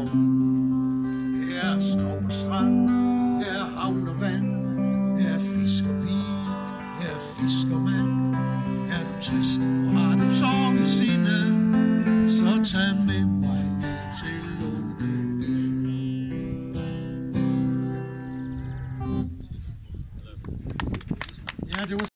Her er skov og strand, her er havn og vand, her er fisk og pige, her er fiskermand. Er du trist og har du sorg i sinde, så tag med mig ned til Lundby. Ja, det var